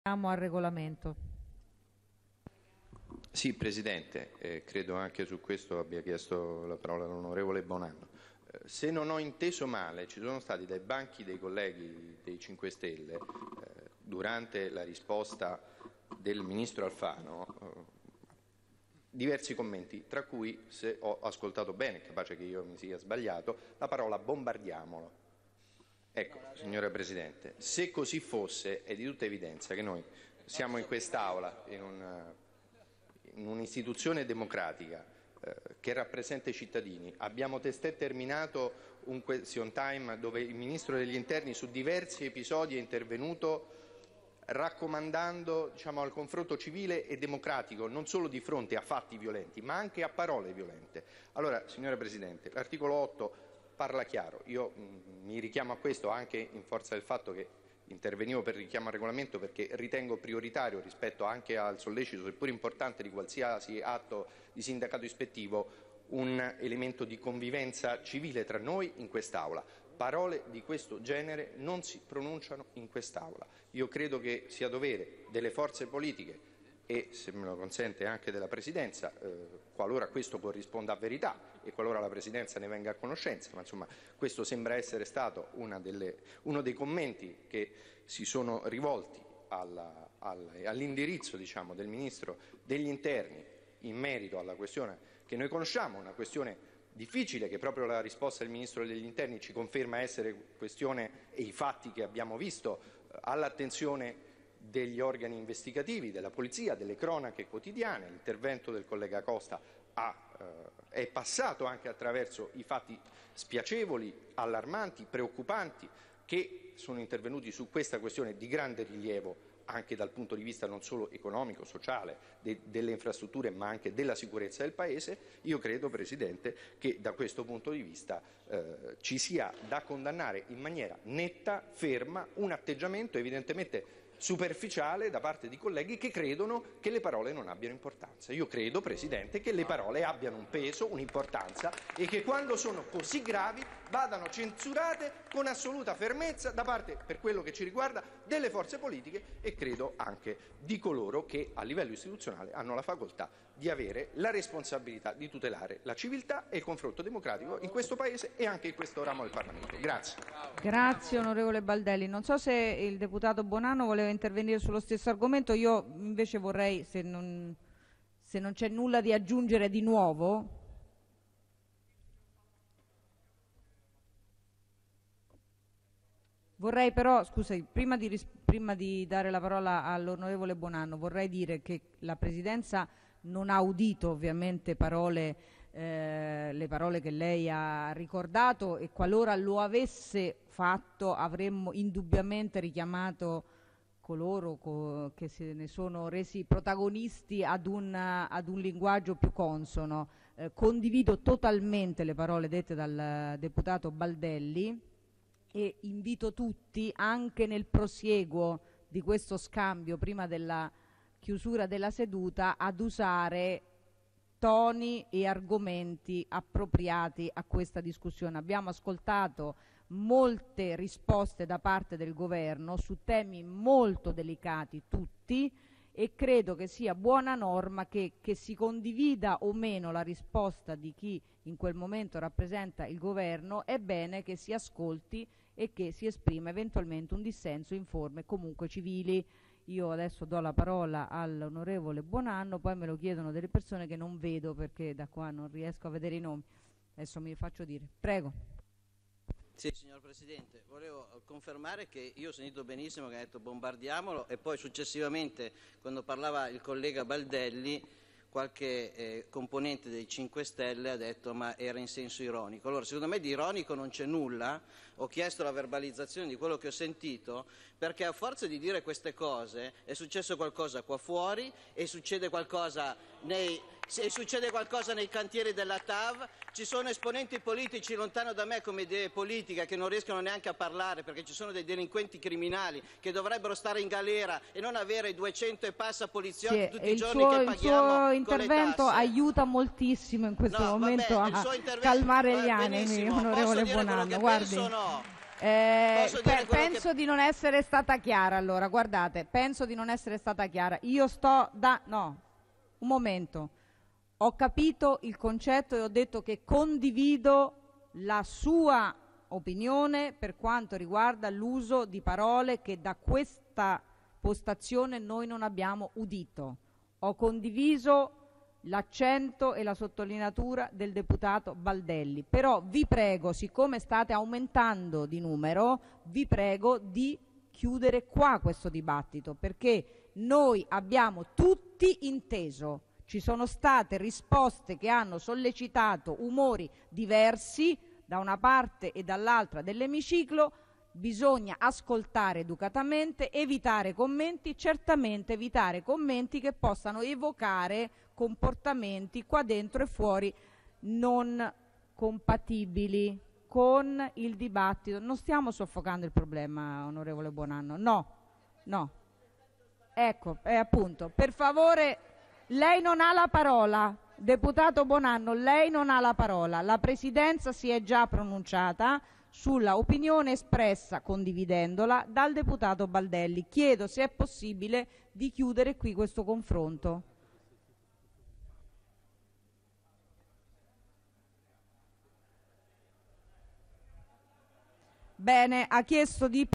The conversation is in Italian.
Al regolamento. Sì, Presidente, credo anche su questo abbia chiesto la parola l'onorevole Bonanno. Se non ho inteso male, ci sono stati dai banchi dei colleghi dei 5 Stelle, durante la risposta del Ministro Alfano, diversi commenti, tra cui, se ho ascoltato bene, capace che io mi sia sbagliato, la parola bombardiamolo. Ecco, signora Presidente, se così fosse, è di tutta evidenza che noi siamo in quest'Aula, in un'istituzione democratica che rappresenta i cittadini. Abbiamo testé terminato un question time dove il Ministro degli Interni su diversi episodi è intervenuto raccomandando, al confronto civile e democratico, non solo di fronte a fatti violenti, ma anche a parole violente. Allora, signora Presidente, l'articolo 8 parla chiaro. Io mi richiamo a questo anche in forza del fatto che intervenivo per richiamo al regolamento perché ritengo prioritario rispetto anche al sollecito, seppur importante, di qualsiasi atto di sindacato ispettivo, un elemento di convivenza civile tra noi in quest'Aula. Parole di questo genere non si pronunciano in quest'Aula. Io credo che sia dovere delle forze politiche e, se me lo consente, anche della Presidenza, qualora questo corrisponda a verità e qualora la Presidenza ne venga a conoscenza, ma insomma questo sembra essere stato uno dei commenti che si sono rivolti all'indirizzo del Ministro degli Interni in merito alla questione che noi conosciamo, una questione difficile che proprio la risposta del Ministro degli Interni ci conferma essere questione, e i fatti che abbiamo visto, all'attenzione degli organi investigativi, della polizia, delle cronache quotidiane. L'intervento del collega Costa è passato anche attraverso i fatti spiacevoli, allarmanti, preoccupanti che sono intervenuti su questa questione di grande rilievo anche dal punto di vista non solo economico, sociale, delle infrastrutture, ma anche della sicurezza del Paese. Io credo, Presidente, che da questo punto di vista ci sia da condannare in maniera netta, ferma, un atteggiamento evidentemente superficiale da parte di colleghi che credono che le parole non abbiano importanza. Io credo, Presidente, che le parole abbiano un peso, un'importanza e che quando sono così gravi vadano censurate con assoluta fermezza da parte, per quello che ci riguarda, delle forze politiche e credo anche di coloro che a livello istituzionale hanno la facoltà di avere la responsabilità di tutelare la civiltà e il confronto democratico in questo Paese e anche in questo ramo del Parlamento. Grazie. Grazie onorevole Baldelli. Non so se il deputato Bonanno voleva intervenire sullo stesso argomento. Io invece vorrei, se non c'è nulla di aggiungere di nuovo. Vorrei però, scusi, prima di dare la parola all'onorevole Bonanno, vorrei dire che la Presidenza non ha udito ovviamente le parole che lei ha ricordato e qualora lo avesse fatto avremmo indubbiamente richiamato coloro che se ne sono resi protagonisti ad un linguaggio più consono. Condivido totalmente le parole dette dal deputato Baldelli e invito tutti, anche nel prosieguo di questo scambio prima della chiusura della seduta, ad usare toni e argomenti appropriati a questa discussione. Abbiamo ascoltato molte risposte da parte del Governo su temi molto delicati tutti e credo che sia buona norma che si condivida o meno la risposta di chi in quel momento rappresenta il Governo, è bene che si ascolti e che si esprima eventualmente un dissenso in forme comunque civili. Io adesso do la parola all'onorevole Bonanno, poi me lo chiedono delle persone che non vedo perché da qua non riesco a vedere i nomi. Adesso mi faccio dire. Prego. Sì, signor Presidente, volevo confermare che io ho sentito benissimo che ha detto bombardiamolo e poi successivamente quando parlava il collega Baldelli qualche componente dei 5 Stelle ha detto ma era in senso ironico. Allora secondo me di ironico non c'è nulla, ho chiesto la verbalizzazione di quello che ho sentito perché a forza di dire queste cose è successo qualcosa qua fuori e succede qualcosa nei cantieri della TAV, ci sono esponenti politici lontano da me come idee politiche che non riescono neanche a parlare perché ci sono dei delinquenti criminali che dovrebbero stare in galera e non avere 200 e passa poliziotti tutti i giorni che paghiamo. Il suo intervento aiuta moltissimo in questo momento a calmare gli animi, onorevole Bonanno. Guardi. Penso di non essere stata chiara, allora, guardate, penso di non essere stata chiara. No, un momento. Ho capito il concetto e ho detto che condivido la sua opinione per quanto riguarda l'uso di parole che da questa postazione noi non abbiamo udito. Ho condiviso l'accento e la sottolineatura del deputato Baldelli, però vi prego, siccome state aumentando di numero, vi prego di chiudere qua questo dibattito, perché noi abbiamo tutti inteso. Ci sono state risposte che hanno sollecitato umori diversi da una parte e dall'altra dell'emiciclo. Bisogna ascoltare educatamente, evitare commenti, certamente evitare commenti che possano evocare comportamenti qua dentro e fuori non compatibili con il dibattito. Non stiamo soffocando il problema, onorevole Buonanno, no. Ecco, appunto, per favore, lei non ha la parola. Deputato Buonanno, lei non ha la parola. La Presidenza si è già pronunciata sulla opinione espressa, condividendola, dal deputato Baldelli. Chiedo, se è possibile, di chiudere qui questo confronto. Bene, ha chiesto di